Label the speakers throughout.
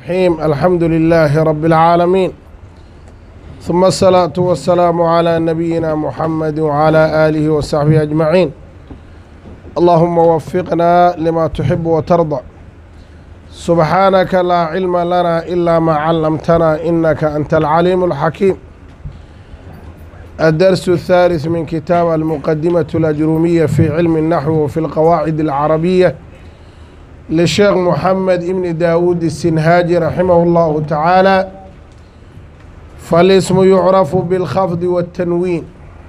Speaker 1: الرحيم الحمد لله رب العالمين ثم الصلاة والسلام على نبينا محمد وعلى آله وصحبه أجمعين. اللهم وفقنا لما تحب وترضى. سبحانك لا علم لنا إلا ما علمتنا إنك أنت العليم الحكيم. الدرس الثالث من كتاب المقدمة الأجرومية في علم النحو وفي القواعد العربية للشيخ محمد بن داود السنهاجي رحمه الله تعالى. فالاسم يعرف بالخفض والتنوين.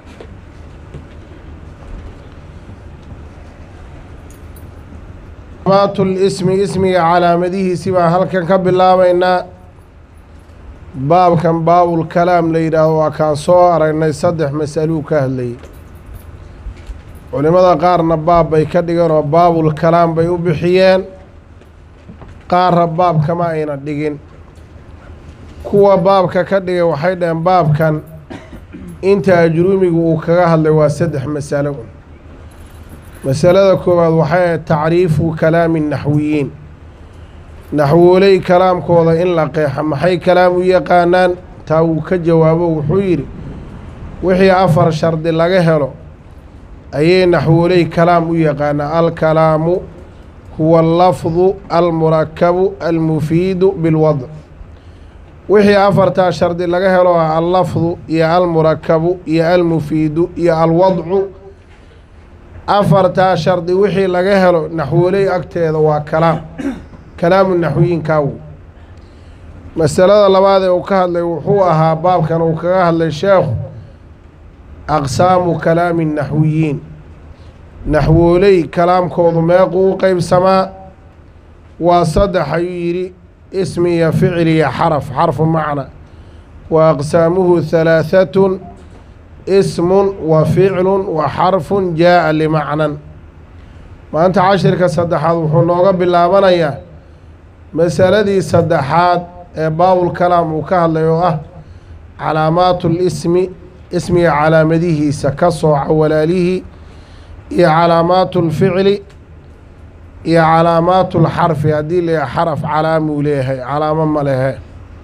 Speaker 1: علامات الاسم اسمي علامته سبا halkan ka bilaabaynaa baabkan baabul kalaam la yidhaaho waa kaan soo aragnay saddex mas'aluu ka hadlayay. culimada qaarna baab bay ka dhigeen oo baabul kalaam bay u bixiyeen, qaarra baab kama ayna dhigin. kuwa baabka ka dhigay waxay dhaheen baabkan inta ajruumigu uu kaga hadlay waa saddex masalo. masalada koowaad waxay ahayd tacriifu kalaami naxwiyiin, naxwooley kalaamkooda in la qeexa maxay kalaam u yaqaanaan. taa uu ka jawaabo wuxuu yidhi wixii afar shardi laga helo ayay naxwooley kalaam u yaqaanaa. alkalaamu huwa allafdu almurakabu almufiidu bilwadc. wixii afartaa shardi laga helo ah allafdu iyo almurakabu iyo almufiidu iyo alwadcu. afartaa shardi wixii laga helo naxwooley agteeda waa kalaam, kalaamu naxwiyiinkaaw. masalada labaad ee uu ka hadlay wuxuu ahaa baabkan uu kaga hadlay sheekhu aqsaamu kalaami naxwiyiin, naxwooley kalaamkoodu meequu u qeybsamaa. waa saddex ayuu yidhi: ismi iyo ficil iyo xaraf, xarfu macna. wa aqsaamuhu halaahatun: ismun wa ficlun wa xarfun jaa'a limacnan. maanta cashirka saddexaad wuxuu nooga bilaabanayaa masaladii saddexaad ee baabul kalaam uu ka hadlay oo ah calaamaatul ismi, ismiga calaamadihiisa ka sooca walaalihii, iyo calaamaatul ficli iyo calaamaatul xarfi. haddii la xaraf calaamuu leeyahay, calaamo ma lehe.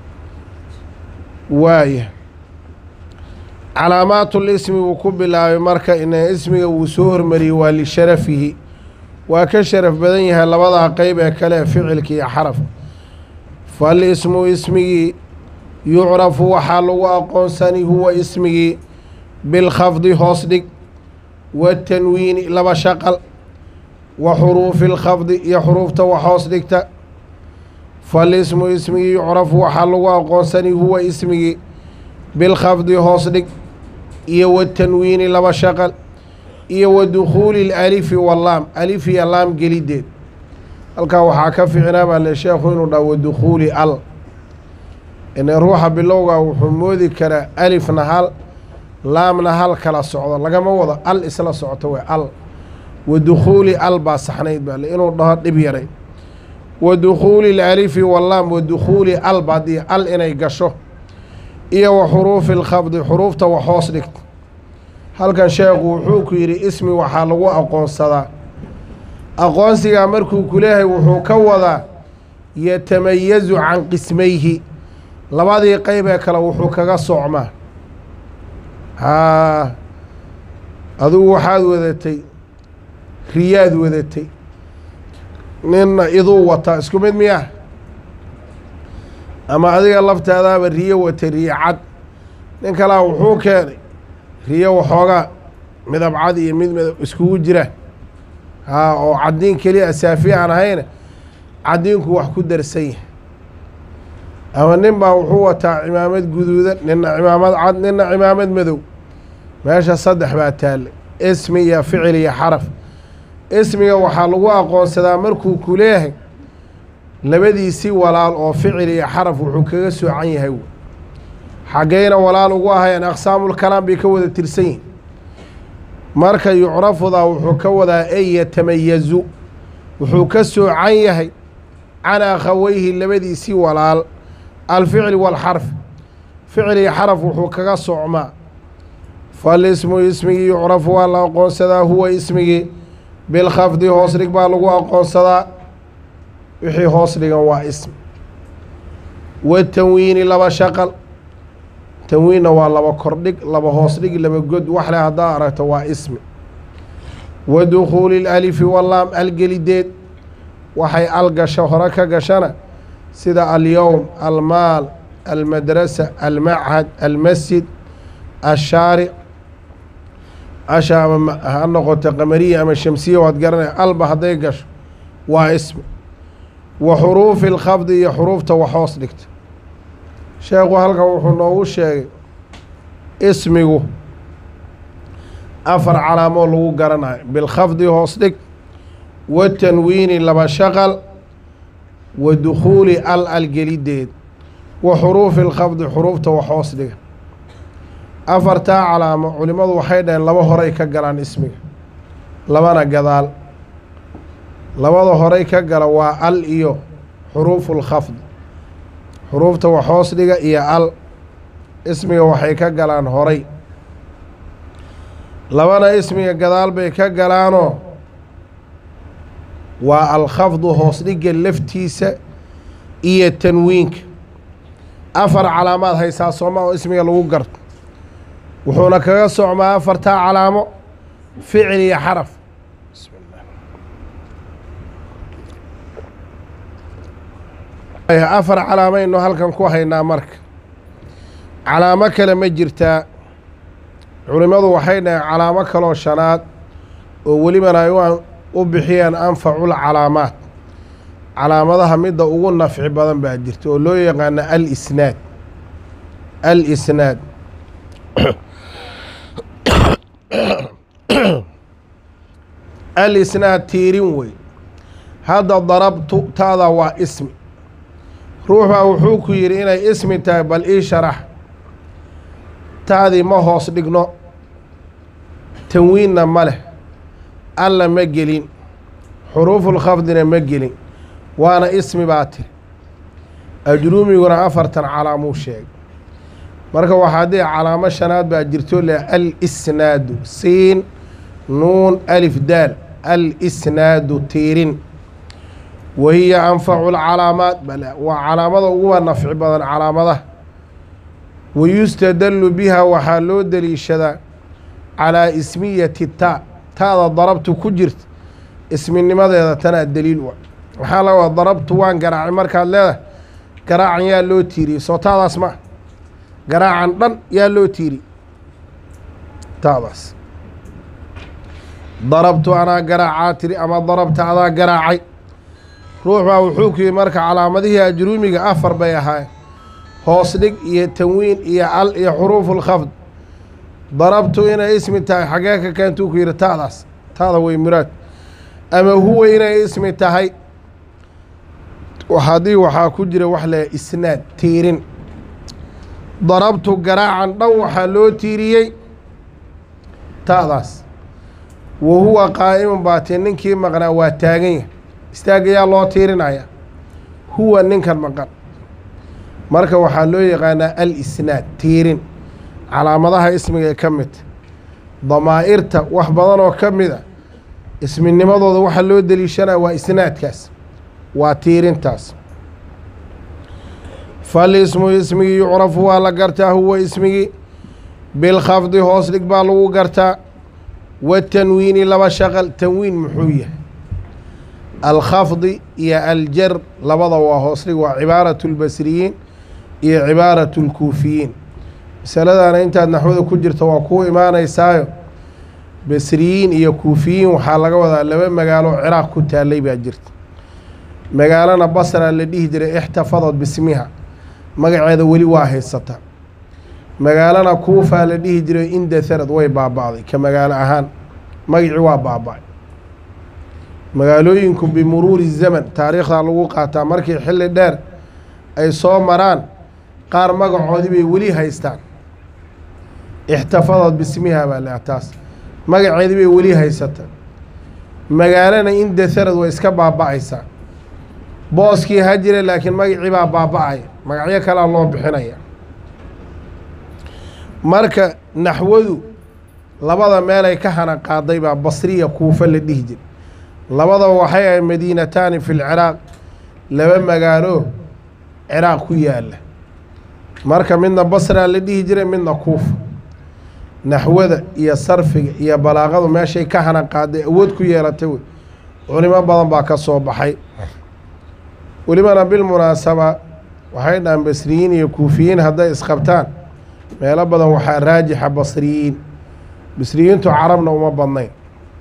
Speaker 1: waaya calaamaatul ismi wuu ku bilaabay marka ina ismiga uu soo hormariyey waa lisharafihi, waa ka sharaf badan yahay labadaa qeyb ee kale ficilka iyo xarafka. fal ismu ismigii yucrafu waxaa lagu aqoonsani huwa ismigii bilkhafdi hoos dhig, watanwiini laba shaqal, wa xuruufi lkhafdi iyo xuruufta wax hoos dhigta. fal ismu ismigii yucrafu waxaa lagu aqoonsani huwa ismigii bilkhafdi hoos dhig iyo watanwiini laba shaqal iyo wa dukhuuli lalifi wallaam, alif iyo laam gelideed. halkaa waxaa ka ficnaa baa le sheekhu inuu dhaha wadukhuuli al. ine ruuxa bilowga wuxuu moodi karaa alifna hal laamna hal kala socdo, lagama wado al isla socoto way al. wadukhuuli al baa saxnayd baa le inuu dhaho dhib yaray. wadukhuuli lalifi wallaam wadukhuuli al baadii al inay gasho iyo wa xuruufi lkhafdi xuruufta wax hoos dhigto. halkan sheekhu wuxuu ku yidhi ismi waxaa lagu aqoonsadaa. aqoonsigaa markuu ku leeyahay wuxuu ka wadaa yatamayazu can qismayhi, labadii qeyb ee kale wuxuu kaga socmaa. adigu waxaad wadatay riyaad wadatay, ninna iduu wataa, isku mid miyaa? ama adiga laftaadaaba riyo watay, riyo cad. nin kalaa wuxuu keenay riyo waxoogaa midab cad iyo mid midab iskugu jira, oo caddiin keliya saafi aan ahayna caddiinku wax ku darsan yahay. ama nin baa wuxuu wataa cimaamad guduudan, nina cimaamad cad, nina cimaamad madow. meesha saddex baa taallay: ismi iyo ficil iyo xaraf. ismiga waxaa lagu aqoonsadaa markuu ku leeyahay labadiisii walaal oo ficil iyo xaraf wuxuu kaga soocan yahay. xaggeyna walaal ugu ahayeen aqsaamulkalaam bay ka wada tirsan yihin. marka yucrafudaa wuxuu ka wadaa ay yatamayazu, wuxuu ka soocan yahay can akhaweyhi labadiisii walaal alficli waalxarf. ficil iyo xaraf wuxuu kaga socmaa. fal ismu ismigii yucrafu waa la aqoonsadaa huwa ismigii bilkhafdi hoos dhig baa lagu aqoonsadaa. wixii hoos dhigan waa ism. والتنوين لبا شقل تنوين والله كردق لبا هوسدق لبا قد وحلا هدارة وا اسم ودخول الألف واللام الجليدات وحي ألقى شهرك قشنا سيدا اليوم المال المدرسة المعهد المسجد الشارع عشاء النقطة قمرية أما الشمسية واتقرنا قلب هديقش واسم وحروف الخفض هي حروف توحوص لكت شيخ وهلقا وحنوه الشيخ اسمه أفر علامة لو قرنا بالخفض هوصلك والتنوين لما شغل ودخول الجليد وحروف الخفض حروف توحوص لك أفرتا علامة علماء وحيدا لما هوري كقلان اسمه لما قدال لما هوري كقلا وال إيو حروف الخفض حروف توحوص لك إيا ال اسمه وحي كقلان هوري لما اسمه قدال بي كقلانو والخفض هوصلك اللفتيسة إيا التنوينك أفر علامات هاي ساسوما واسمه لو قرط وحونا كغسو ما أفرتا علامة فعلي حرف بسم الله أفر علامة إنه هلكم كوهينا مرك علامة كلمة جرتا علماء وحينا علامة كلو شنات ولمن أيوان وبحيان أنفع العلامات علامة مدة أقول نفع بدن بعد جرتا ولو يغنى الإسناد الإسناد الإسناد تيرين وي هذا ضربت هذا هو اسم روحه وحوك يرينا اسم تاي بل إيه شرح تاذي ما هو صدقنا تنويننا ماله ألا مجلين حروف الخفضنا مجلين وانا اسمي باتر أجرومي وراء أفرتن على موشيك marka waxaa dee calaamo shanaad baa jirto le al-isnaadu siin nuun alif daal al-isnaadu tiirin wahiya anfacu lcalaamaat bale waa calaamada uguba nafci badan calaamadaha wayustadallu biha waxaa loo daliishadaa calaa ismiyati taa taada darabtu ku jirta isminimadeeda tanaa daliil wa waxaa laga wadaa darabtu waan garaacay markaad leedahay garaacan yaa loo tiiriyey soo taadaas ma garaacan dhan yaa loo tiiri taadaas darabtu anaa garaacaa tiri ama darabta adaa garaacay ruux baa wuxuu ku yidhi marka calaamadihii ajruumiga afar bay ahaayeen hoos dhig iyo tanwiin iyo al iyo xuruufulkhafd darabtu inay ismi tahay xagee ka keentuu ku yidhi taadaas taada way muraad ama huwa inay ismi tahay haddii waxaa ku jira wax leeyahay isnaad tiirin darabtu garaacan dhan waxaa loo tiiriyey taadaas wa huwa qaa'imun baatii ninkii maqnaa waa taagan yahay istaagayaa loo tiirinaya huwa ninkan maqan marka waxaa loo yaqaanaa al-isnaad tiirin calaamadaha ismiga ee ka mid damaa'irta wax badan oo ka mid a isminimadooda waxaa loo deliishanaya waa isnaadkaas waa tiirintaas فالاسم اسمي يعرف ولا قرتا هو اسمي بالخفض هوس لك بالو قرتا والتنوين لما شغل تنوين محوية الخفض يا الجر لبضا وهوس لك وعبارة البصريين هي عبارة الكوفيين مسألة أنا أنت نحو كجر توقو إيمانا يسايو بصريين هي كوفيين وحالقا وذا لما مقالوا عراق كنت اللي بأجرت مقالنا بصرة اللي هجر احتفظت باسمها magaceeda weli waa haysataa magaalana kuufa la dhihi jiray inda tharad way baaba'day ka magaalo ahaan magacii waa baaba'ay magaalooyinku bimuruuri zaman taariikhda lagu qaataa markii xilli dheer ay soo maraan qaar magacoodii bay weli haystaan ixtafadad bismiha baa la taas magaceedii bay weli haysataa magaalana inda tharad way iska baaba'aysaa booskii ha jira laakiin magacii baa baaba'aya magacyo kalaa loo bixinaya marka naxwadu labada meelay ka hana qaaday baa basriya kuufa la dhihi jir labada waxay ahayd madiinataani fi lciraaq laba magaalo ciraaq ku yaala marka midna basraa la dhihi jiray midna kuufa naxwada iyo sarfiga iyo balaaqadu meeshay ka hana qaaday awood ku yeelatay wey culimo badan baa ka soo baxay welibana bilmunaasaba waxay dhahaan basriyiin iyo kuufiyiin hadday isqabtaan meelo badan waxaa raajixa basriyiin basriyiintu carabna uma badnayn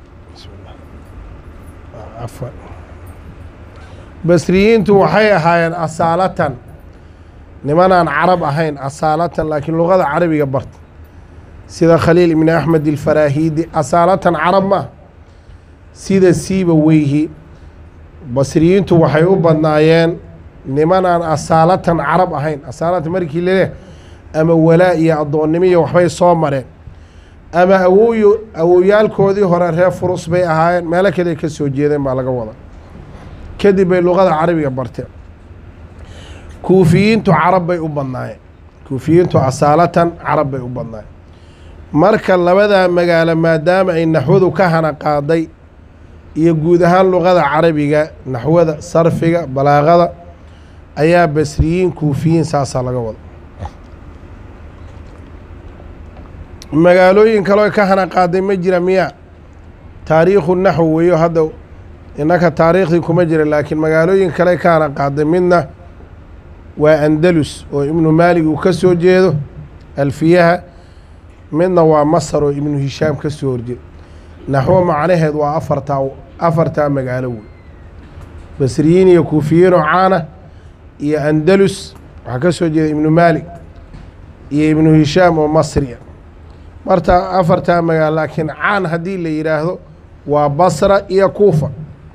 Speaker 1: basriyiintu waxay ahaayeen asaalatan nimanaan carab ahayn asaalatan laakiin luqada carabiga barta sida khaliil ibni axmed ilfaraahiidi asaalatan carab ma sida siiba weyhi basriyiintu waxay u badnaayeen nimanaan asaalatan carab ahayn asaalatan markii leleh ama walaa iyo addoonnimo iyo waxbay soo mareen ama awowyaalkoodii hore reer furus bay ahaayeen meelo kale ka soo jeedeen baa laga wada kadib bay luqada carabiga barteen kuufiyiintu carab bay u badnaayeen kuufiyiintu asaalatan carab bay u badnaayeen marka labadaa magaalo maadaama ay naxwadu ka hana qaaday iyo guud ahaan luqada carabiga naxwada sarfiga balaaqada ayaa basriyiin kuufiyiin saasaa laga wada magaalooyin kaloo ka hana qaaday ma jira miya taariikhu naxw weeyo hadda innaka taariikhdii kuma jira laakiin magaalooyin kale ka hana qaaday midna waa andalus oo ibnu maalig uu ka soo jeedo alfiyaha midna waa masar oo ibnu hishaam ka soo horjeedo naxwo macnaheed waa afartaa magaalo wey basriyiin iyo kuufiyiin oo caana iyo andalus waxaa ka soo jeeda ibnu maalig iyo ibnu hishaam oo masriya marta afartaa magaalo laakiin caan haddii la yidhaahdo waa basra iyo kuufa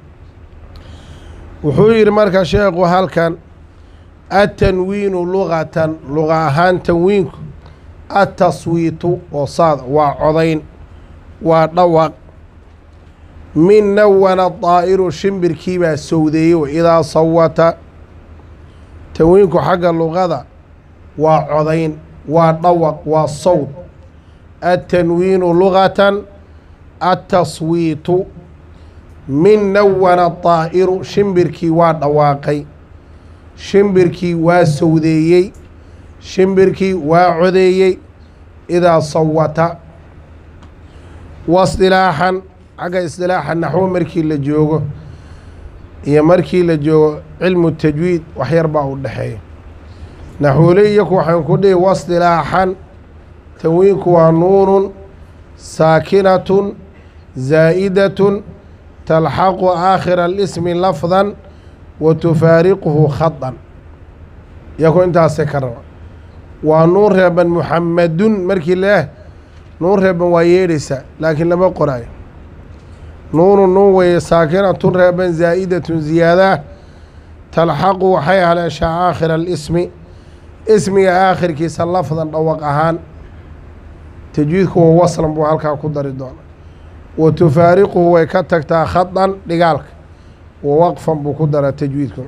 Speaker 1: wuxuu yidhi marka sheekhu halkan atanwiinu luqatan luqa ahaan tanwiinku ataswiitu oo saad waa codayn waa dhawaq min nawana daa'iru shimbirkii baa sowdeeyo idaa sawata tanwiinku xagga luqada waa codayn waa dhawaq waa sawd atanwiinu luqatan ataswiitu min nawana daa'iru shimbirkii waa dhawaaqay shimbirkii waa sowdeeyey shimbirkii waa codeeyey idaa sawata waistilaaxan xagga istilaaxa naxwo markii la joogo iyo markii la joogo cilmu tajwiid waxyar baa u dhexeeya naxwole iyaku waxaan ku dhihi waistilaaxan tanwiinku waa nuunun saakinatun zaa'idatun talxaqu aakhira alismi lafdan wa tufaariquhu khadan iyaku intaasay ka raba waa nuun reeban muxamadun markii leeh nuun reeban waa yeedhaysaa laakiin lama qoraayo nuunu nuun weeye saakinatun reeban zaa'idatun ziyaadaa talxaqu waxay haleeshaa aakhira alismi ismiga aakhirkiisa lafdan dhawaq ahaan tajwiidku wa waslan buu halkaa ku dari doona wa tufaariquhu way ka tagtaa khadan dhigaalka wa waqfan buu ku daraa tajwiidkuna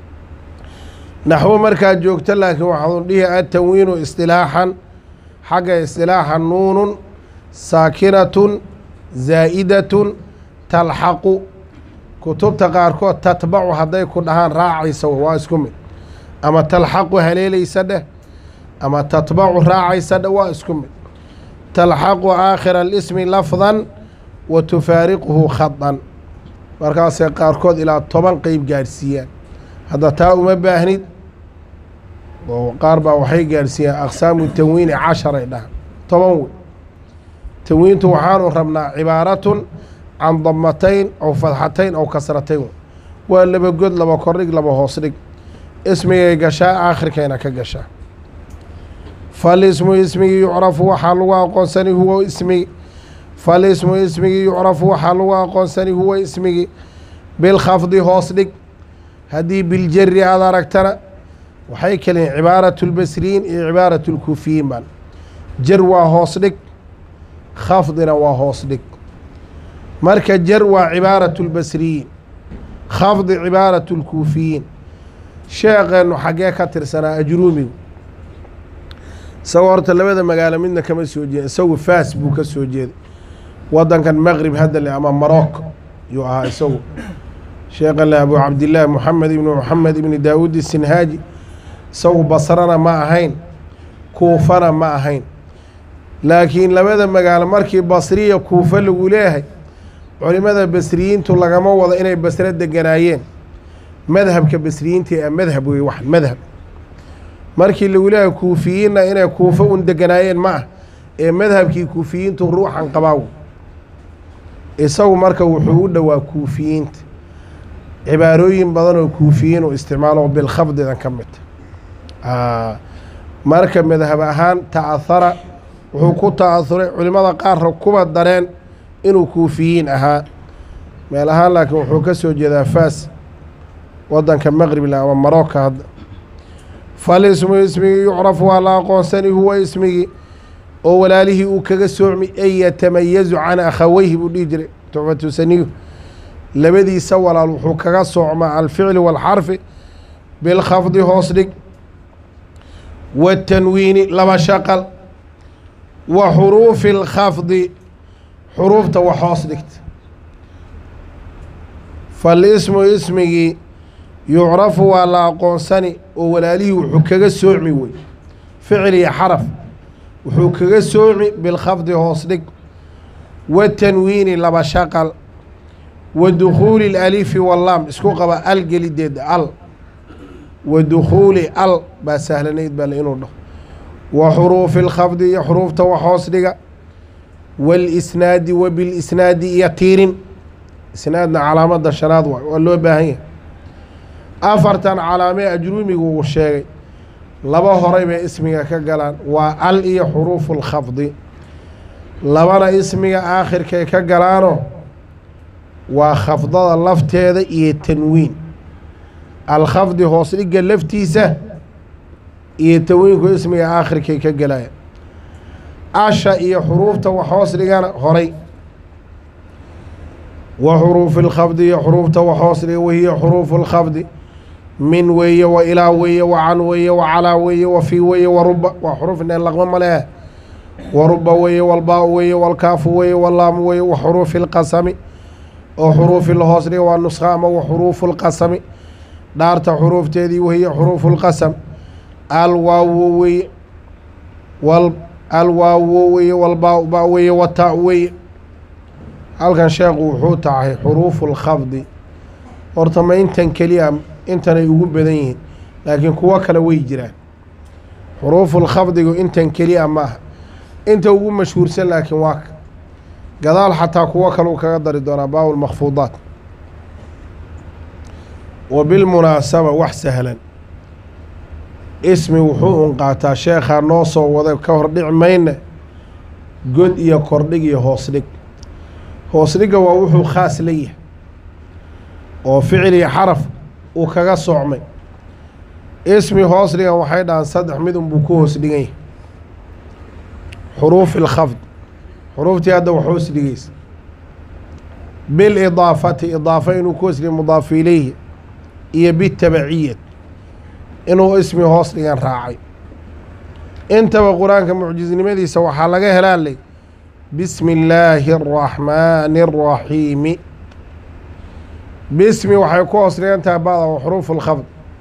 Speaker 1: naxwo markaad joogto laakiin waxaadu dhihi atanwiinu istilaaxan xagga istilaaxa nuunun saakinatun zaa'idatun talxaqu kutubta qaarkood tatbacu hadday ku dhahaan raacaysa waa isku mid ama talxaqu haleelaysa dheh ama tatbacu raacaysa dheh waa isku mid talxaqu aakhira alismi lafdan wa tufaariquhu khadan markaasay qaarkood ilaa 10 qeyb gaadhsiiyaan hadda taa uma baahnid oo qaar baa waxay gaadhsiiyaan aqsaamu tanwiini 10 ay dhahaan 10 wey tanwiintu waxaanu rabnaa cibaaratun can damatayn aw fadxatayn aw kasratayn waa laba god laba kordhig laba hoos dhig ismigay gashaa aakhirkayna ka gashaa falismu ismigii yucrafu waxaa lagu aqoonsani huwa ismigi falismu ismigii yucrafu waxaa lagu aqoonsani huwa ismigii bilkhafdi hoos dhig haddii biljari aad aragtana waxay kaliin cibaaratu lbasriyiin iyo cibaaratu lkuufiyiin baan jar waa hoos dhig khafdina waa hoos dhig marka jar waa cibaaratu lbasriyiin khafdi cibaaratu lkuufiyiin sheekeennu xaggee ka tirsanaa ajruumigu isagoo horta labada magaalo midna kama soo jeeda isagu faas buu ka soo jeeday waddankan maqrib hadda le ama marocco yuu ahaa isagu sheekhan le abu cabdillaahi moxamed ibni moxamed ibni daawuud isinhaaji isagu basrana ma ahayn kuufana ma ahayn laakiin labada magaalo markii basriya kuufa lagu leeyahay culimada basriyiintu lagama wado inay basre deganaayeen madhabka basriyiinta ee madhab wey wax madhab markii lagu leeyahay kuufiyiinna inay kuufa un deganaayeen ma ah ee madhabkii kuufiyiintu ruuxan qabaaw isagu marka wuxuu u dhowaa kuufiyiinta cibaarooyin badan oo kuufiyiin uu isticmaalo bilkhafdidan ka mid marka madhab ahaan ta'ahara wuxuu ku ta'ahuray culimada qaarna kuba dareen inuu kuufiyiin ahaa meel ahaan laakiin wuxuu ka soo jeedaa faas waddanka maqribla ama marocco hadda falismu ismigii yucrafu waa la aqoonsani huwa ismigii oo walaalihii uu kaga soocmi ay yatamayazu can akhaweyhi buu dhihi jiray tucfatusaniyu labadiisa walaal wuxuu kaga soocmaa alficli waalxarfi bilkhafdi hoos dhig watanwiini laba shaqal wa xuruufi اlkhafdi xuruufta wax hoos dhigta falismu ismigii yucrafu waa la aqoonsani oo walaalihii wuxuu kaga soocmi wey ficil iyo xaraf wuxuu kaga soocmi bilkhafdi hoos dhig watanwiini laba shaqal wa dukhuuli اlalifi wallaam isku qaba al gelideed al wa dukhuuli al baa sahlanayd bale inuu dhaho wa xuruufi اlkhafdi iyo xuruufta wax hoos dhiga wاlisnaadi wa bilisnaadi iyo tiirin isnaadna calaamada shanaad waay waa loo baahan yahay afartan calaamee ajruumigu uu sheegay laba horay bay ismiga ka galaan waa al iyo xuruufu اlkhafdi labana ismiga aakhirkay ka galaano waa khafdada lafteeda iyo tanwiin alkhafdi hoos dhigga laftiisa iyo tanwiinku ismiga aakhirkay ka galaya asha iyo xuruufta wax hoos dhigana horay wa xuruufi اlkhafdi iyo xuruufta wax hoos dhiga wahiya xuruufu اlkhafdi min weeye wa ilaa weeye wa can weeye wa calaa weeye wa fii weeye wa ruba waa xuruuf ineen laqma ma leeh wa ruba weeye walbaa weeye walkaafu weeye walaamu weeye wa xuruufi اlqasami oo xuruufi la hoos dhiga waa nuskha ama wa xuruufu اlqasami dhaarta xuruufteedii wahiya xuruufu اlqasam alwaawo weeye alwaawo weeye walbaa ba weeye wataa weeye halkan sheekhu wuxuu tahay xuruufu اlkhafdi horta ma intan keliya intanay ugu badan yihiin laakiin kuwo kale way jiraan xuruufu اlkhafdigu intan keliya ma aha inta ugu mashhuursan laakiin waa ka gadaal xataa kuwo kale uu kaga dari doonaa baabu lmakfuudaat wa bilmunaasaba wax sahlan ismi wuxuu un qaataa sheekhaa noo soo waday ka hor dhic mayna god iyo kordhig iyo hoos dhig hoos dhigga waa wuxuu khaas la yahay oo ficil iyo xaraf uu kaga soocmay ismi hoos dhigan waxay dhahaan saddex mid unbuu ku hoos dhigan yahay xuruufi اlkhafd xuruuftii hadda wax hoos dhigaysa bilidaafati idaafa inuu ku hoos dhigay mudaafu ilayhi iyo bitabaciyat inuu ismi hoos dhigan raacay intaba qur-aanka mucjiznimadiisa waxaa laga helaa ley bismi illaahi الraxmaani الraxiimi bismi waxay ku hoos dhigan tahay bada wa xuruufu اlkhafd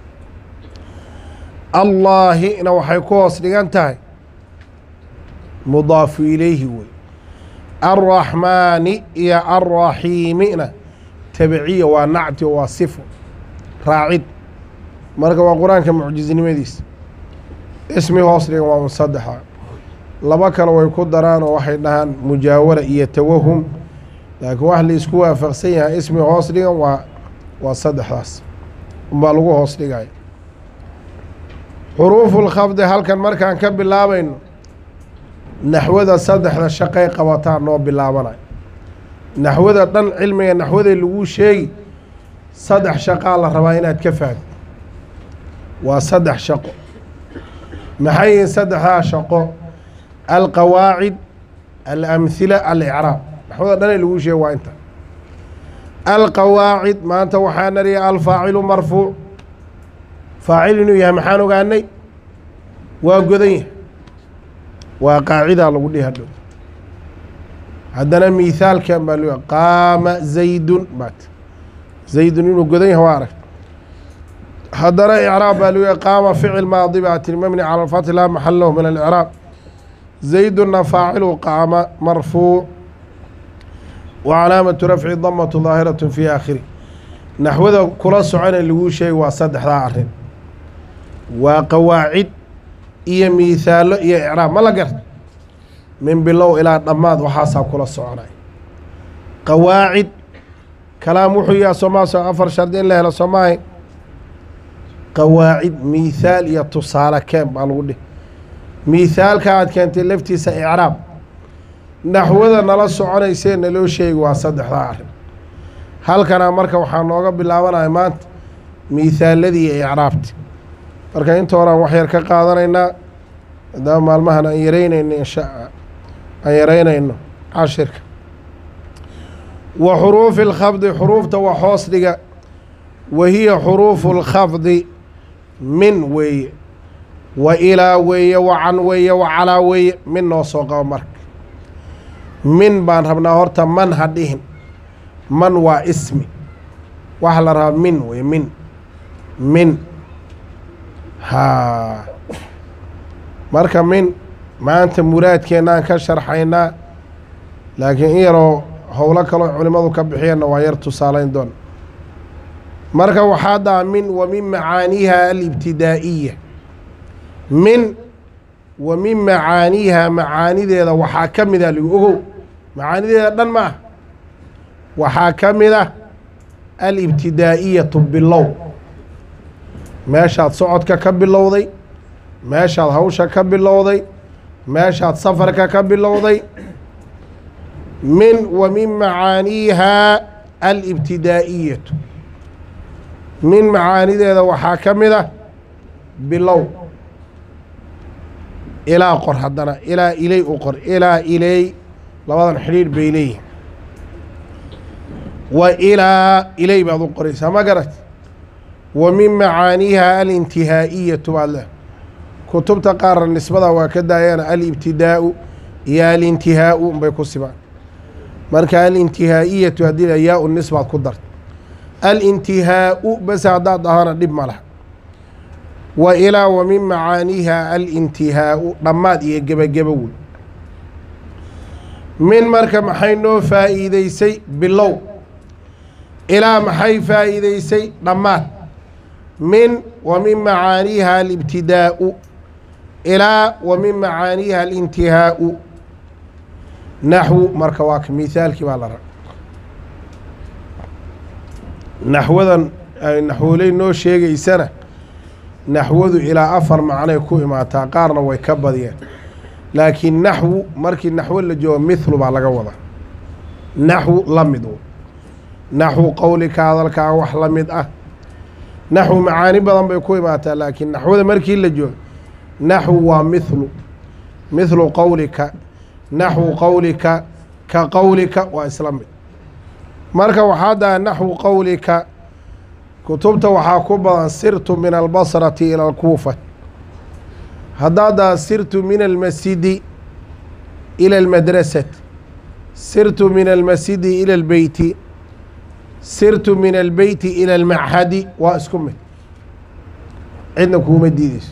Speaker 1: allaahina waxay ku hoos dhigan tahay mudaafu ilayhi wey alraxmaani iyo alraxiimina tabiciya waa nacti waa sifo raacid marka waa qur-aanka mucjiznimadiisa ismi hoos dhigan waa un saddexa laba kale way ku daraan oo waxay dhahaan mujaawara iyo tawahum laakiin wax laisku waafaqsan yahay ismi hoos dhigan waa saddexdaas unbaa lagu hoos dhigaya xuruufu اlkhafdi halkan markaan ka bilaabayno naxwada saddexda shaqay qabataa noo bilaabanayo naxwada dhan cilmiga naxwada lagu sheegi saddex shaqaa la rabaa inaad ka fahdo waa saddex shaqo maxay yihiin saddexdaa shaqo alqawaacid alamhila alicraab naxwada dhan lagu sheegi waa inta alqawaacid maanta waxaa nariya alfaacilu marfuuc faacil inuu yahay maxaan ogaanay waa godan yahay waa qaacidaa lagu dhihi hadhow haddana miithaalkan baa loo qaama zaydun baat zaydun inuu godan yahay waa aragta هدنا إعراب قام فعل ماضي مبني على الفتح لا محل له من الإعراب زيد فاعل قام مرفوع وعلامة رفع ضمة ظاهرة في آخره نحو ذا كل سعنا اللي هو شيء وصدح ظاهر وقواعد إيه مثال إيه إعراب ما لقرت من بلو إلى ضماد وحاسب كل سعنا قواعد كلام وحيا سماس أفر شردين له لسماي قواعد مثال يتصال كم بالودي مثال كانت لفتي سإعراب نحو ذا نلا سعنا يسين لو شيء وصدح ظاهر هل كان مركب وحنوقف بالله مانت مثال الذي إعرابت marka inta hore wax yar ka qaadanayna daa maalmahan aan yareynayno insha aan yareynayno cashirka wa xuruuf al-khafd xuruufta wa hoos dhiga wa hiya xuruuf al-khafd min way wa ila way wa an way wa ala way min noo soo qabo marka min baan rabnaa horta man hadhihin man waa ismi wax la rabaa min way min ها marka min maanta muraadkeenaan ka sharxaynaa laakiin iyaroo howlo kaloo culimadu ka bixiyeenna waa yar tusaalayn doon marka waxaa daa min wa min macaaniiha alibtidaa'iya min wa min macaaniiha macaanideeda waxaa ka mid ah ligu ogow macaanideeda dhan ma ah waxaa ka mid ah alibtidaa'iyatu bilow meeshaad socodka ka bilowday meeshaad hawsha ka bilowday meeshaad safarka ka bilowday min wa min macaaniiha alibtidaa'iyatu min macaanideeda waxaa ka mid ah bilow ilaa qor haddana ilaa ilay u qor ilaa ilay labadan xidhiidh bay leeyihin wa ilaa ilay baad u qoraysaa ma garat ومن معانيها الانتهائية والله كتبت قار النسبة وكذا الابتداء يا الانتهاء بيكسبان مركا الانتهائية هذه ياء النسبة قدرت الانتهاء بس هذا ظهر دب مالها وإلى ومن معانيها الانتهاء ضماد يجب من مركا محينو فائدة سي باللو إلى محي فائدة سي ضماد من ومن معانيها الابتداء إلى ومن معانيها الانتهاء نحو مركواك مثال كبالا نحو لي نو شيء سنة نحو إلى أفر معنى كوي ما تقارن ويكبض لكن نحو مركي النحو اللي جو مثل على قوضة نحو لمدو نحو قولك هذا الكاوح لمد نحو معاني بدن بيكوي ماتا لكن نحو ذا مركي اللي جو نحو مثل قولك نحو قولك كقولك وإسلام مركا وحادا نحو قولك كتبت وحاكوبا سرت من البصرة إلى الكوفة هذا سرت من المسجد إلى المدرسة سرت من المسجد إلى البيت سرت من البيت إلى المعهد وأسكمه عندنا كومة ديديس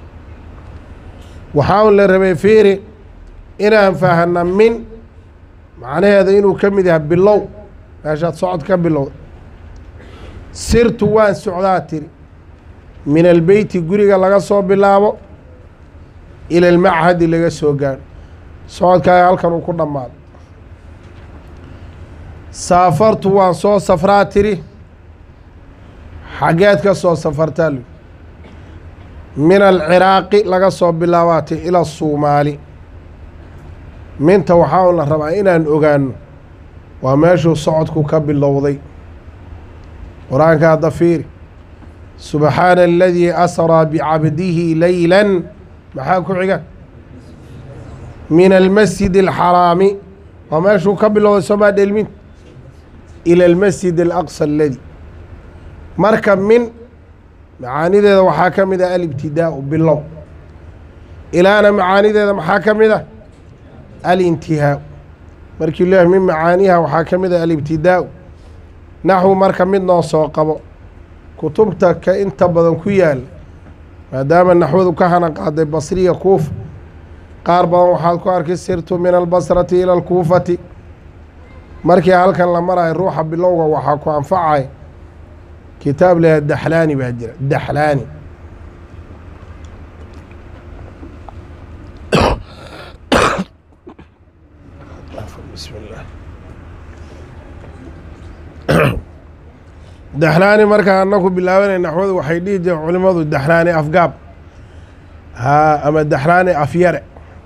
Speaker 1: وحاول للربي فيري إنا فهنا من معناه هذا إنه كم ذهب باللو عشان صعد كم باللو سرت وان سعداتي من البيت قريقا لغا صوب بالله إلى المعهد اللي لغا سوقان صعد كاي هالكانوا كنا مال سافرت وان صو سفراتري حاجات كصو سفرتالي من العراق لغا صوب بالله إلى الصومالي من توحاول الربع إنا نوغان وماشو صعدكو كب اللوضي قرآن هذا فيري سبحان الذي أسرى بعبده ليلا محاكو عقا من المسجد الحرام وماشو كب اللوضي سبا دلمين إلى المسجد الأقصى الذي مركب من معاني ذا وحاكم ذا الابتداء بالله إلى أنا معاني ذا محاكم ذا الانتهاء مركب الله من معانيها وحاكم ذا الابتداء نحو مركب من نصوقه kutubta ka inta badan ku yaal maadaama naxwadu ka hana qaaday basriya kuufa qaar badan waxaad ku arkay sirtu min albasrati ila alkuufati markii halkan la marayo ruuxa bilowga waxaa ku anfacay kitaab leeyahay daxlaani baa jira daxlaani daxlaani markaa anaku bilaabanay naxwadu waxay dhihi jireen culimadu daxlaani afgaab ama daxlaani afyare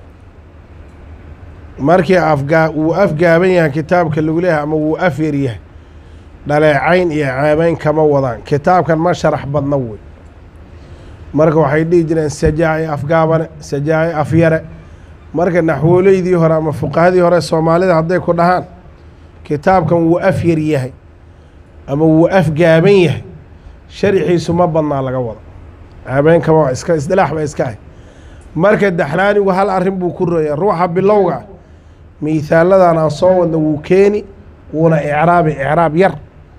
Speaker 1: markii wuu afgaaban yahay kitaabka lagu leeyahay ama wuu afyar yahay dhaleecayn iyo ceebeyn kama wadaan kitaabkan ma sharax badna wey marka waxay dhihi jireen sajaaci afgaabane sajaaci afyare marka naxwooleydii hore ama fuqahadii hore soomaalida hadday ku dhahaan kitaabkan wuu afyar yahay ama wuu afgaaban yahay sharxiisu ma badnaa laga wado ceebeyn kama iska isdilaax ba iska ahy marka daxlaanigu hal arrin buu ku roya ruuxa bilowga miithaalladan aan soo wadna wuu keeni wuuna icraab yar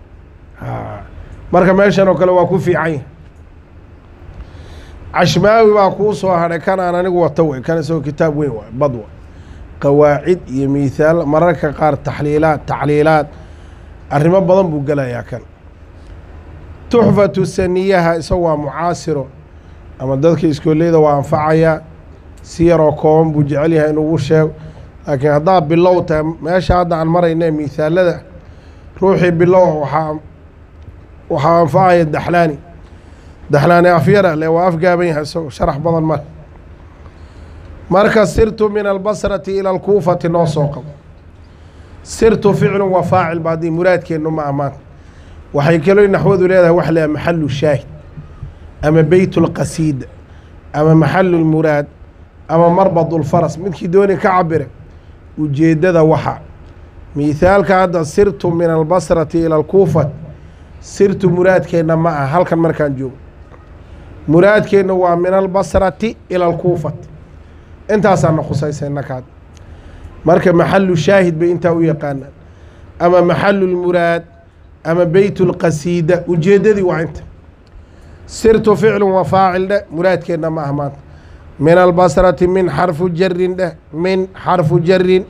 Speaker 1: marka meeshan oo kale waa ku fiican yahay cashmaawi baa kuu soo hadhay kan aan anigu wato wey kan isagoo kitaab weyn waay badwa qawaacid iyo miithaal mararka qaar tacliilaad arrimo badan buu gelayaa kan tuxfatu saniyaha isaga waa mucaasiro ama dadka iskooleyda waa anfacayaa si yaroo kooban buu jecel yahay inugu sheego laakiin haddaa bilow tahay meesha hadda aan marayna miithaalada ruuxii bilow waxaa anfacaya daxlaani afyara le waa afgaaban yahay isagoo sharax badan male marka sirtu min albasrati ila alkuufati noo soo qabo sirtu ficlu wa faacil ba haddii muraadkeennu ma amaan waxay kaloo naxwadu leedahay wax leeyahay maxalu shaahid ama beyt اlqasiida ama maxalu lmuraad ama marbad اlfaras midkii dooni ka cabire ujeeddada waxa miithaalka hadda sirtu min albasrati ila alkuufat sirtu muraadkeenna ma aha halkan markaan joogo muraadkeenna waa min albasrati ila alkuufat intaasaana khusaysayna kaad marka maxalu shaahid bay intaa u yaqaanaan ama maxalu lmuraad ama beyt اlqasiida ujeeddadii waa inta sirtu ficlu wa faacil dheh muraadkeenna ma ah maanta min albasrati min xarfu jarin dheh min xarfu jarin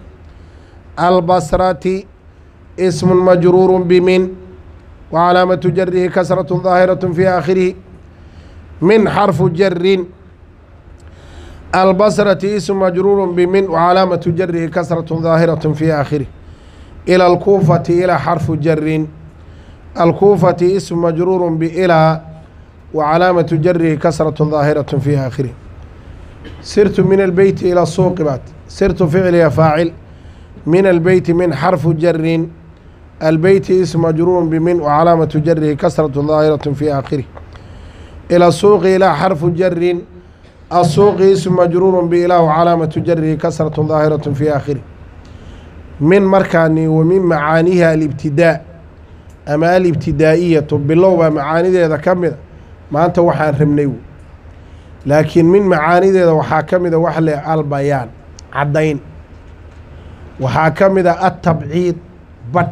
Speaker 1: albasrati ismu majruuru bimin wa calaamatu jarihi kasratu daahiraة fi aakhirihi min xarfu jarin albasrati ismu majruuru bimin wa calaamatu jarihi kasratu daahiraة fi aakhirihi ilى alkuufati ilaa xarfu jarin alkuufati ismu majruuru biilaa وعلاaمة jره كسرة ظاaهرة في آخره sirت من البيت إلى السوq bat sirت فعلya فاaعل من البيت من xرف jر البيت اسم مجرور بمن وعلاaمة jره كسرة ظاaهرة في آخره إلى السوq إلى xرف jر السوq اسم مجرور بإلaa وعلاaمة jره كسرة ظاaهرة في آخره min markaani وmin معاaniha الابتidاء ama alibtidaa'iyaة bilow baa macaanideeda ka mida maanta waxaan rabnay laakiin min macaanideeda waxaa ka mida wax le albayaan caddayn waxaa ka mida atabciid badh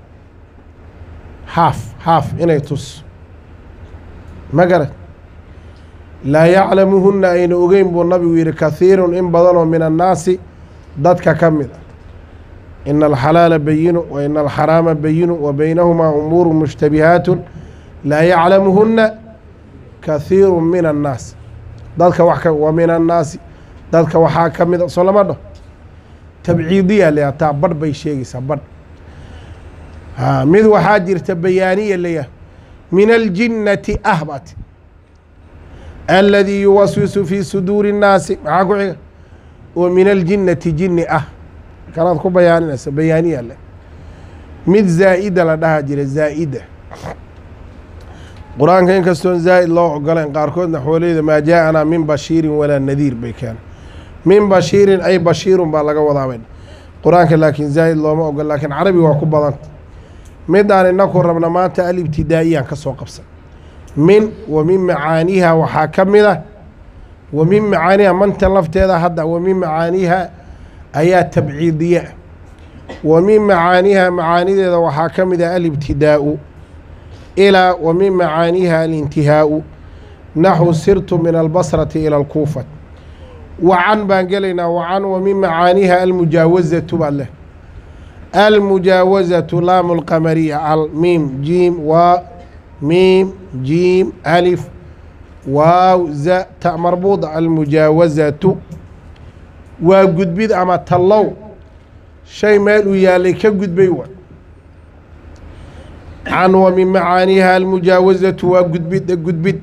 Speaker 1: haaf inay tus ma garad laa yaclamuhunna ayna ogeyn buu nabigu yihi kahiirun in badanoo min annaasi dadka ka mida ina alxalaala bayinu wa ina alxaraama bayinu wa baynahumaa umuuru mushtabihaatu laa yaclamuhunna kahiiru min annaas dadka wa min annaasi dadka waxaa ka mida soo lama dhaho tabciidiya leeyaha taa badh bay sheegaysaa badh mid waxaa jirta bayaaniya leeyahay min aljinnati ahbat aladii yuwaswisu fii suduuri الnaasi maxaa ku xiga oo min aljinnati jinni kanaad ku bayaaninaysa bayaaniya le mid zaa'ida la dhaha jira zaa'ida qur-aanka inkastoon zaa'id loo ogolayn qaarkood naxwoleyda maa jaa-anaa min bashiirin walaa nadiir bay keenay min bashiirin ay bashiirun baa laga wadaabay qur-aanka laakiin zaa'id looma ogol laakiin carabi waa ku badanta midaan inaku rabna maanta alibtidaa'iyaan ka soo qabsan min wa min macaaniha waxaa ka mid ah wa min macaaniha mantan lafteeda hadda wa min macaaniha ayaa tabciidiye wa min macaaniha macaanideeda waxaa ka mid ah alibtidaa'u إلى ومن معانيها الانتهاء نحو سرت من البصرة إلى الكوفة وعن بانقلنا وعن ومن معانيها المجاوزة بالله المجاوزة لام القمرية الميم جيم وميم جيم ألف واو زاء تاء مربوطة المجاوزة وقد بيد أما تلو شيء مالو يالي كقد بيوه عن ومن معانيها المجاوزة وقد بيد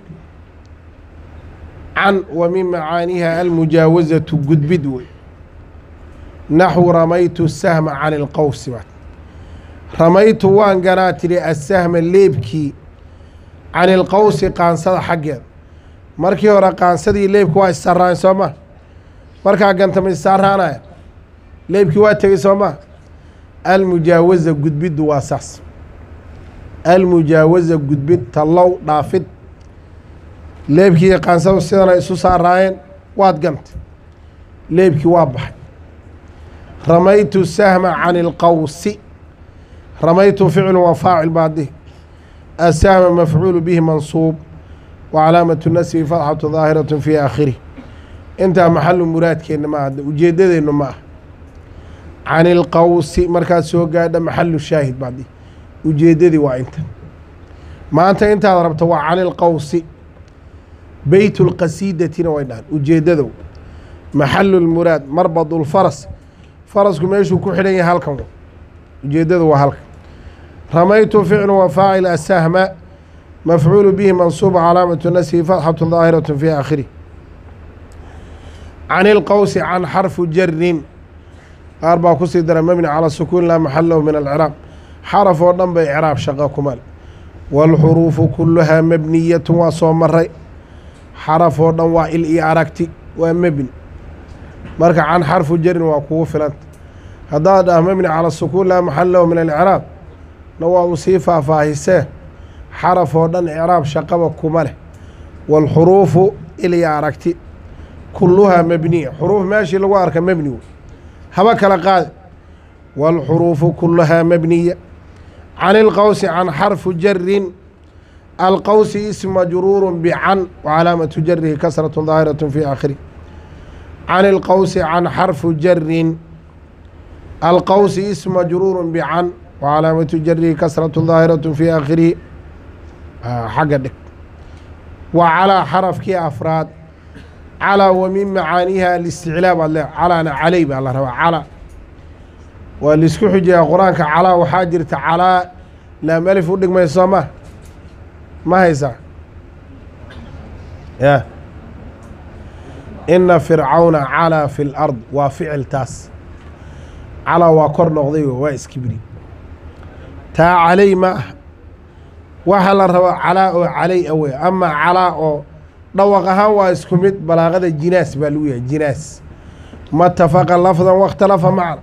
Speaker 1: عن ومن معانيها المجاوزة قد بيد نحو رميت السهم عن القوس رميت وان قرات لي السهم الليبكي عن القوس قانصد حقه markii hore qaansadii leebku waa isaraan sooma markaa gantama isaraanaya leebkii waa tagay sooma almujaawaza gudbidu waa saas almujaawaza gudbid talow dhaafid leebkii qaansadu sidana isu saaraayeen waad gant leebkii waa baxay ramaytu sahma can ilqawsi ramaytu ficlu wa faacil baadi asahma mafcuulu bihi mansuub وعلامة النسب فتحة ظاهرة في آخره انت محل مراد كأنه ما وجدده إنه ما عن القوس مركز سوق هذا محل الشاهد بعدي وجدده وانت ما انت ضربته عن القوس بيت القصيدة وينان وجدده محل المراد مربض الفرس فرسكم ايش وكحلين هالكم وجدده وهالك رميت فعل وفاعل السهم مفعول به منصوب علامة النسب فتحة ظاهرة في آخره عن القوس عن حرف جر أربع كسر مبني على السكون لا محل له من الإعراب حرف ودم بإعراب شقا كمال والحروف كلها مبنية وصوم الرأي حرف ودم والإعراكتي ومبني مركع عن حرف جر وقوة فلانت هذا مبني على السكون لا محل له من الإعراب نوع صفة فاهسة حرف ودن إعراب شقا كمال والحروف الإعراكتي كلها مبنية حروف ماشي لوارك مبني هبك لقاد والحروف كلها مبنية عن القوس عن حرف جر القوس اسم مجرور بعن وعلامة جره كسرة ظاهرة في آخره عن القوس عن حرف جر القوس اسم مجرور بعن وعلامة جره كسرة ظاهرة في آخره حقدك وعلى حرف كي أفراد على ومن معانيها الاستعلاء بالله على علي بالله روا على واللي حجة قرآنك على وحاجرت على لا ملف ودك ما يسمى ما هيسا يا إن فرعون على في الأرض وفعل تاس على وقر نغضي ووايس كبري تا علي ما وحل روا علي أوي أما على دوقها واسكمت بلاغة الجناس بالوية جناس ما اتفق لفظا واختلف معنا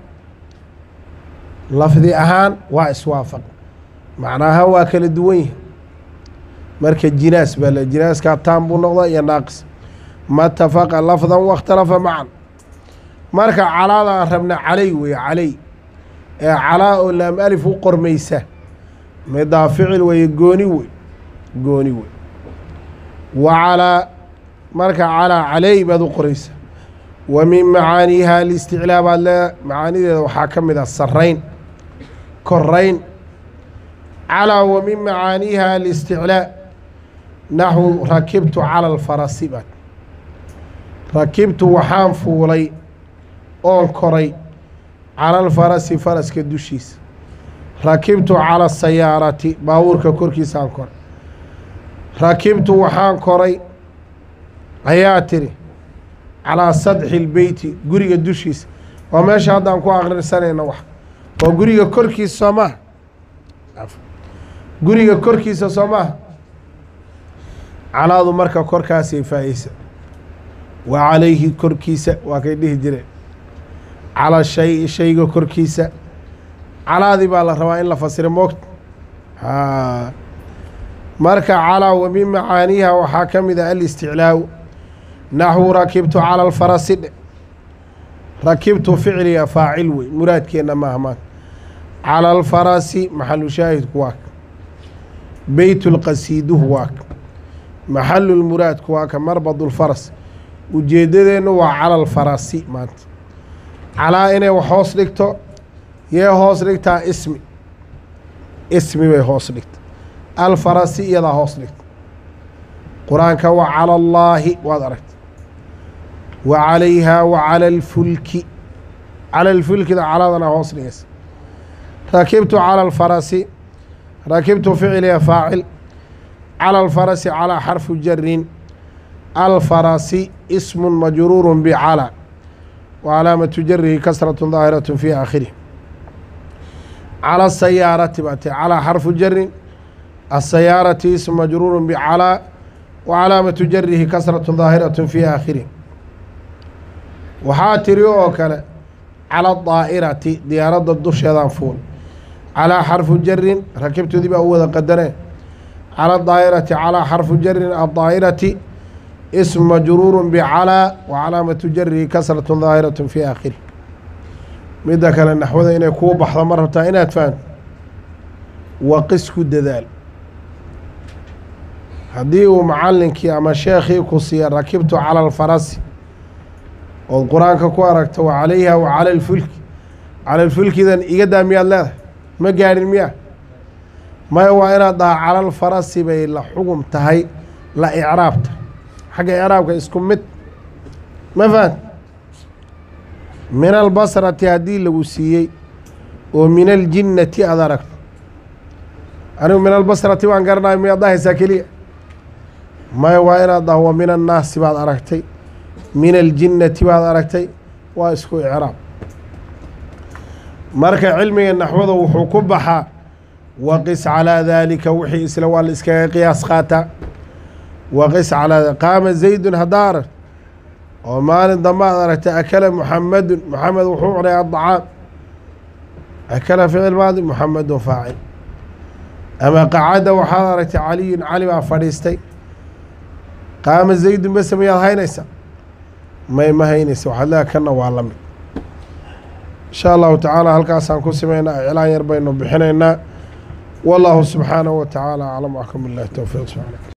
Speaker 1: لفظي أهان واسوافق معناها واكل الدوية مركز الجناس بالجناس كاتام بنقضة يا ناقص ما اتفق لفظا واختلف معنا مركز على ربنا علي ويا علي على لام ألف وقرميسة مضى فعل ويقوني وي وعلى مركع على علي بدو قريسة ومن معانيها الاستعلاء بالله معاني وحاكم ذا السرين كرين على ومن معانيها الاستعلاء نحو ركبت على الفرس بعد ركبت وحام فولي اون كري على الفرس فرس كدوشيس ركبت على السيارة باورك كركي سانكر ركبت وحان كوري هياتري على سطح البيت قرية دوشيس وماشي هذا انكو اغرر سنة نوح وقرية كركي سما قرية كركي سما على ذو مركة كركاسي فايسة وعليه كركيسة وكيده جري على شيء كركيسة على ذي بالله روائن لفصير موقت مركع على ومن معانيها وحاكم ذا الاستعلاء نحو ركبت على الفرس ركبت فعلي فاعل مراد كينا مهما على الفرس محل شاهد كواك بيت القصيد هواك محل المراد كواك مربض الفرس وجيدين وعلى الفرسي مانت على إنه وحوص لكتو يهوص لكتا اسمي ويهوص لكت الفرسي يدا هوص لكت قرآن كوا على الله وضرت وعليها وعلى الفلك على الفلك ده على ذنا هوص ليس ركبت على الفرس ركبت فعل فاعل على الفرس على حرف جر الفرس اسم مجرور بعلى وعلامة جره كسرة ظاهرة في آخره على السيارة على حرف جر السيارة اسم مجرور بعلى وعلامة جره كسرة ظاهرة في آخره وحاتري وكلا على الطائرة ديارة الدش يضان فول على حرف جر ركبت ذي بأول قدره على الطائرة على حرف جر الطائرة اسم مجرور بعلى وعلامة جره كسرة ظاهرة في آخره مدى كلا النحو ذا إنه يكون بحضة مرة إنها تفان وقسك الدذال هديه معلنك يا مشايخي كوصي ركبت على الفرس والقرآن كواركت وعليها وعلى الفلك على الفلك إذا يقدم مياه الله ما قال المياه ما هو أنا ضع على الفرس بين الحكم تهي لا إعرابته حاجة إعرابك اسكم مت ما فات من البصرة هذه الوسيي ومن الجنة أدركت أنا من البصرة وأن قرنا مياه الله ساكلية ما هو أنا هو من الناس بعد أركتي من الجنة بعد أركتي واسكو إعراب مركع علمي النحو ذو وحكبها وقس على ذلك وحي إسلوى الإسكاء قياس خاتا وقس على قام زيد هدار وما ضمان أكل محمد وحوق على الطعام أكل فعل ماضي محمد فاعل أما قعد وحضرت علي فريستي قام زيد بس ما هينسا ما هينسا وحلا كنا وعلمي إن شاء الله تعالى هل كاسان كسمينا إعلان يربينا بحنينا والله سبحانه وتعالى أعلم. وأكم بالله التوفيق.